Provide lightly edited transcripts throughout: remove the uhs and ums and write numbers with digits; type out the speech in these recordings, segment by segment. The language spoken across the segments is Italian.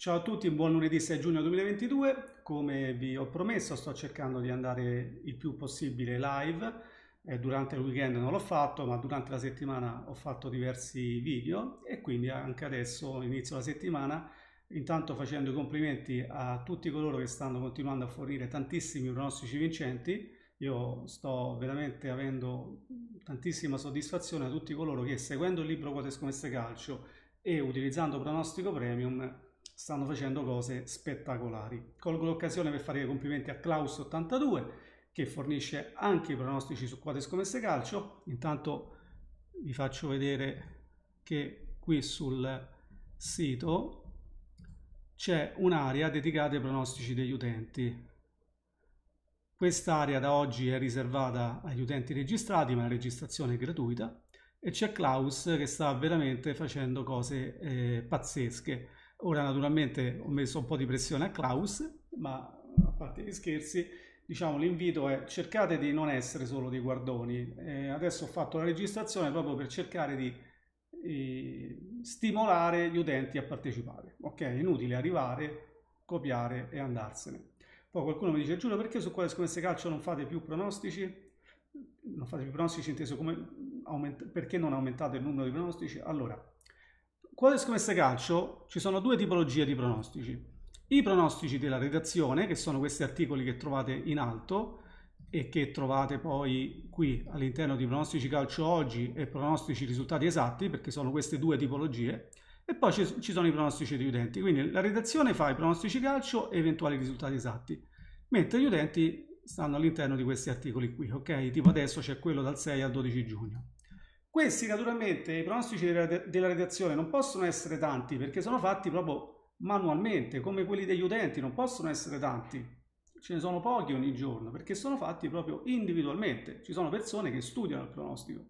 Ciao a tutti, buon lunedì 6 giugno 2022. Come vi ho promesso, sto cercando di andare il più possibile live. Durante il weekend non l'ho fatto, ma durante la settimana ho fatto diversi video e quindi anche adesso inizio la settimana, intanto facendo i complimenti a tutti coloro che stanno continuando a fornire tantissimi pronostici vincenti. Io sto veramente avendo tantissima soddisfazione da tutti coloro che, seguendo il libro Quote Scommesse Calcio e utilizzando Pronostico Premium, stanno facendo cose spettacolari. Colgo l'occasione per fare i complimenti a Klaus82 che fornisce anche i pronostici su Quote Scommesse Calcio. Intanto vi faccio vedere che qui sul sito c'è un'area dedicata ai pronostici degli utenti. Quest'area da oggi è riservata agli utenti registrati, ma la registrazione è gratuita, e c'è Klaus che sta veramente facendo cose pazzesche. Ora naturalmente ho messo un po' di pressione a Klaus, ma a parte gli scherzi, diciamo l'invito è: cercate di non essere solo dei guardoni. Adesso ho fatto la registrazione proprio per cercare di stimolare gli utenti a partecipare. Ok, inutile arrivare, copiare e andarsene. Poi qualcuno mi dice: Giulio, perché su Quale Scommesse Calcio non fate più pronostici? Non fate più pronostici inteso come perché non aumentate il numero di pronostici? Allora, Quale Scommesse Calcio ci sono due tipologie di pronostici. I pronostici della redazione, che sono questi articoli che trovate in alto e che trovate poi qui all'interno di Pronostici Calcio Oggi e Pronostici Risultati Esatti, perché sono queste due tipologie. E poi ci sono i pronostici degli utenti, quindi la redazione fa i pronostici calcio e eventuali risultati esatti, mentre gli utenti stanno all'interno di questi articoli qui, ok? Tipo adesso c'è quello dal 6 al 12 giugno. Questi naturalmente, i pronostici della redazione, non possono essere tanti perché sono fatti proprio manualmente, come quelli degli utenti, non possono essere tanti. Ce ne sono pochi ogni giorno perché sono fatti proprio individualmente. Ci sono persone che studiano il pronostico.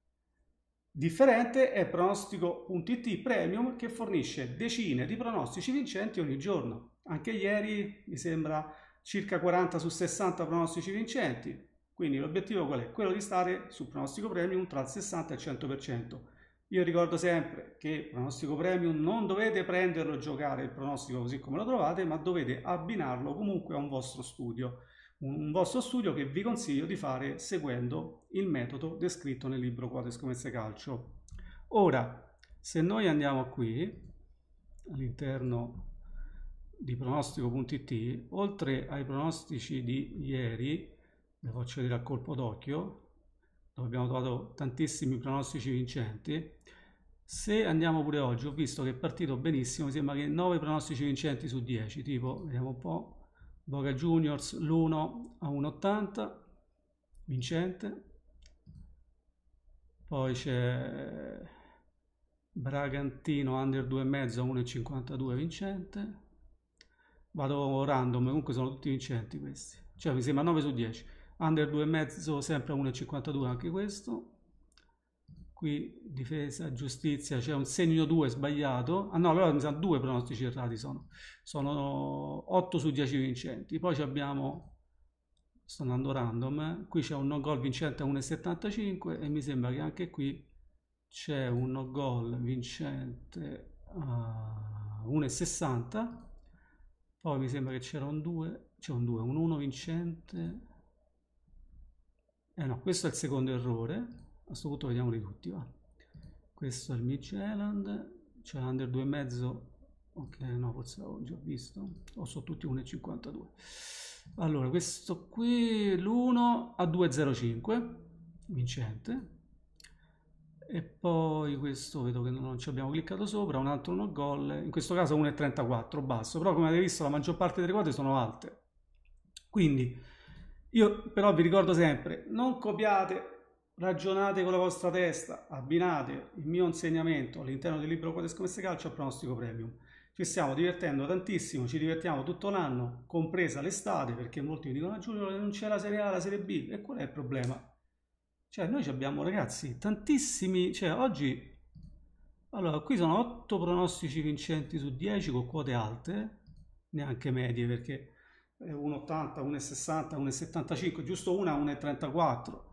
Differente è Pronostico.it Premium, che fornisce decine di pronostici vincenti ogni giorno. Anche ieri mi sembra circa 40 su 60 pronostici vincenti. Quindi l'obiettivo qual è? Quello di stare su Pronostico Premium tra il 60 e il 100%. Io ricordo sempre che Pronostico Premium non dovete prenderlo e giocare il pronostico così come lo trovate, ma dovete abbinarlo comunque a un vostro studio. Un vostro studio che vi consiglio di fare seguendo il metodo descritto nel libro Quote Scommesse Calcio. Ora, se noi andiamo qui all'interno di pronostico.it, oltre ai pronostici di ieri, vi faccio vedere a colpo d'occhio, dove abbiamo trovato tantissimi pronostici vincenti. Se andiamo pure oggi, ho visto che è partito benissimo, mi sembra che 9 pronostici vincenti su 10, tipo, vediamo un po'. Boca Juniors l'1 a 1,80 vincente, poi c'è Bragantino under 2,5 a 1,52 vincente. Vado random, comunque sono tutti vincenti questi, cioè mi sembra 9 su 10. Under 2,5 sempre a 1,52 anche questo. Qui difesa, giustizia, c'è un segno 2 sbagliato. Ah no, allora mi sa due pronostici errati sono 8 su 10 vincenti. Poi abbiamo, sto andando random, qui c'è un no goal vincente a 1,75 e mi sembra che anche qui c'è un no goal vincente a 1,60. Poi mi sembra che c'era un 2, c'è un 2, un 1 vincente. No, questo è il secondo errore. A questo punto vediamoli tutti, va. Questo è il Midtjylland, c'è l'Under 2,5, ok, no, forse l'avevo già visto, o sono tutti 1,52. Allora, questo qui, l'1 a 2,05, vincente, e poi questo vedo che non ci abbiamo cliccato sopra, un altro no goal, in questo caso 1,34, basso, però come avete visto la maggior parte delle quote sono alte. Quindi io però vi ricordo sempre, non copiate, ragionate con la vostra testa, abbinate il mio insegnamento all'interno del libro Quote Scommesse Calcio a Pronostico Premium. Ci stiamo divertendo tantissimo, ci divertiamo tutto l'anno, compresa l'estate, perché molti mi dicono: Giulio, non c'è la Serie A, la Serie B, e qual è il problema? Cioè noi abbiamo, ragazzi, tantissimi, cioè oggi, allora qui sono 8 pronostici vincenti su 10 con quote alte, neanche medie, perché 1,80, 1,60, 1,75, giusto una 1,34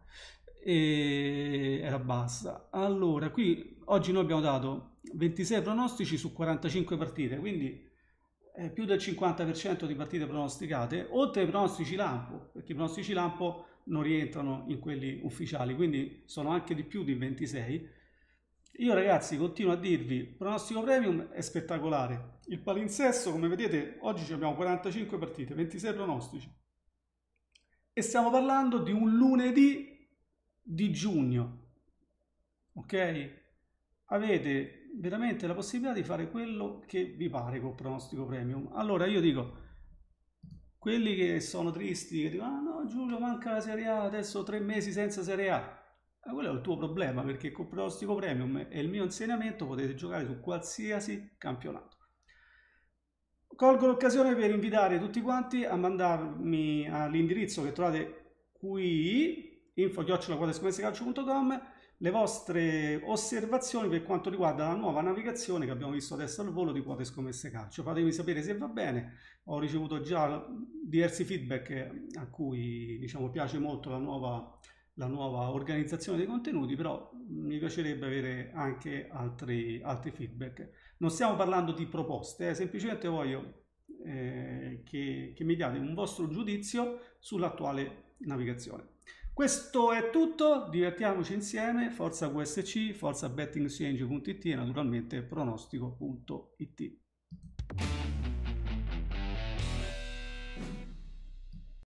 e era bassa. Allora, qui oggi noi abbiamo dato 26 pronostici su 45 partite, quindi più del 50% di partite pronosticate, oltre ai pronostici lampo, perché i pronostici lampo non rientrano in quelli ufficiali, quindi sono anche di più di 26. Io ragazzi continuo a dirvi, pronostico premium è spettacolare. Il palinsesto, come vedete, oggi abbiamo 45 partite, 26 pronostici. E stiamo parlando di un lunedì di giugno. Ok? Avete veramente la possibilità di fare quello che vi pare col pronostico premium. Allora io dico, quelli che sono tristi, che dicono, ah no Giulio manca la Serie A, adesso 3 mesi senza Serie A. Quello è il tuo problema, perché col pronostico premium e il mio insegnamento potete giocare su qualsiasi campionato. Colgo l'occasione per invitare tutti quanti a mandarmi all'indirizzo che trovate qui, info@quotescommessecalcio.com, le vostre osservazioni per quanto riguarda la nuova navigazione che abbiamo visto adesso al volo di Quote Scommesse Calcio. Fatemi sapere se va bene. Ho ricevuto già diversi feedback a cui diciamo piace molto la nuova organizzazione dei contenuti, però mi piacerebbe avere anche altri feedback. Non stiamo parlando di proposte, semplicemente voglio che mi diate un vostro giudizio sull'attuale navigazione. Questo è tutto, divertiamoci insieme, forza QSC, forza bettingexchange.it e naturalmente pronostico.it.